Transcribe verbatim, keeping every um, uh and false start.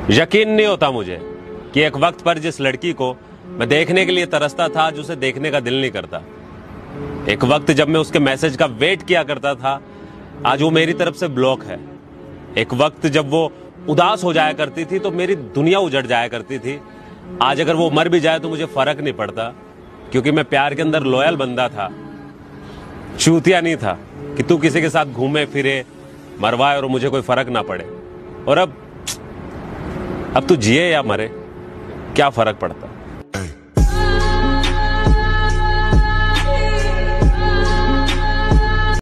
यकीन नहीं होता मुझे कि एक वक्त पर जिस लड़की को मैं देखने के लिए तरसता था, आज उसे देखने का दिल नहीं करता। एक वक्त जब मैं उसके मैसेज का वेट किया करता था, आज वो मेरी तरफ से ब्लॉक है। एक वक्त जब वो उदास हो जाया करती थी तो मेरी दुनिया उजड़ जाया करती थी, आज अगर वो मर भी जाए तो मुझे फर्क नहीं पड़ता, क्योंकि मैं प्यार के अंदर लॉयल बंदा था, चूतिया नहीं था कि तू किसी के साथ घूमे फिरे मरवाए और मुझे कोई फर्क ना पड़े। और अब अब तू जिए या मरे, क्या फर्क पड़ता।